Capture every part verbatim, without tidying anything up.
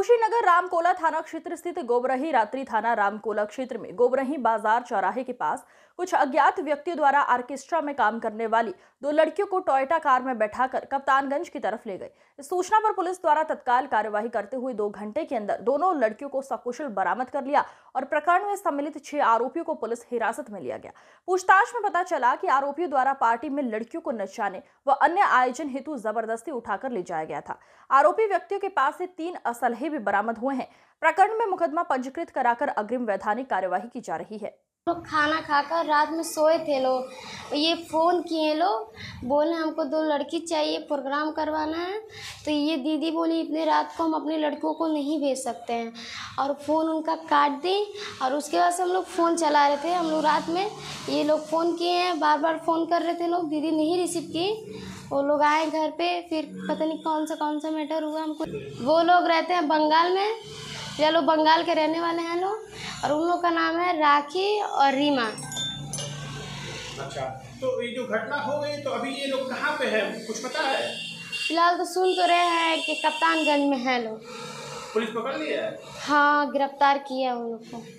कुशीनगर रामकोला थाना क्षेत्र स्थित गोबरही रात्रि थाना रामकोला क्षेत्र में गोबरही बाजार चौराहे के पास कुछ अज्ञात व्यक्तियों द्वारा ऑर्केस्ट्रा में काम करने वाली दो लड़कियों को टोयोटा कार में बैठाकर कप्तानगंज की तरफ ले गए। इस सूचना पर पुलिस द्वारा तत्काल कार्यवाही करते हुए दो घंटे के अंदर दोनों लड़कियों को सकुशल बरामद कर लिया और प्रकरण में सम्मिलित छह आरोपियों को पुलिस हिरासत में लिया गया। पूछताछ में पता चला कि आरोपियों द्वारा पार्टी में लड़कियों को नचाने व अन्य आयोजन हेतु जबरदस्ती उठाकर ले जाया गया था। आरोपी व्यक्तियों के पास से तीन असलहे भी बरामद हुए हैं। प्रकरण में मुकदमा पंजीकृत कराकर अग्रिम वैधानिक कार्यवाही की जा रही है। लोग खाना खाकर रात में सोए थे, लोग ये फ़ोन किए, लोग बोले हमको दो लड़की चाहिए, प्रोग्राम करवाना है। तो ये दीदी बोली इतनी रात को हम अपनी लड़कियों को नहीं भेज सकते हैं और फ़ोन उनका काट दी। और उसके बाद से हम लोग फ़ोन चला रहे थे, हम लोग रात में ये लोग फ़ोन किए हैं, बार बार फ़ोन कर रहे थे लोग, दीदी नहीं रिसीव की। वो लोग आए घर पे, फिर पता नहीं कौन सा कौन सा मैटर हुआ हमको। वो लोग रहते हैं बंगाल में, ये लोग बंगाल के रहने वाले हैं लोग, और उन लोग का नाम है राखी और रीमा। अच्छा, तो ये जो घटना हो गई तो अभी ये लोग कहाँ पे है, कुछ पता है? फिलहाल तो सुन तो रहे हैं कि कप्तानगंज में है लोग। पुलिस पकड़ लिया है? हाँ, गिरफ्तार किया उन लोग को।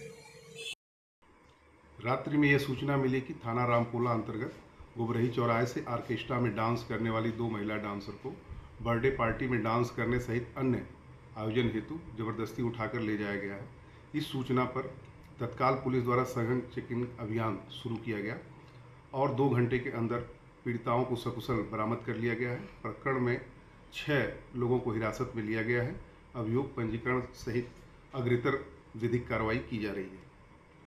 रात्रि में यह सूचना मिली कि थाना रामकोला अंतर्गत गोबरही चौराहे से ऑर्केस्ट्रा में डांस करने वाली दो महिला डांसर को बर्थडे पार्टी में डांस करने सहित अन्य आयोजन हेतु जबरदस्ती उठाकर ले जाया गया है। इस सूचना पर तत्काल पुलिस द्वारा सघन चेकिंग अभियान शुरू किया गया और दो घंटे के अंदर पीड़िताओं को सकुशल बरामद कर लिया गया है। प्रकरण में छह लोगों को हिरासत में लिया गया है। अभियोग पंजीकरण सहित अग्रेतर विधिक कार्रवाई की जा रही है।